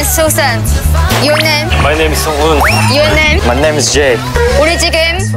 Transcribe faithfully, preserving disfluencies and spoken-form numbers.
is Susan. Your name? My name is Sung-un. Your name? My name is Jay. 우리 지금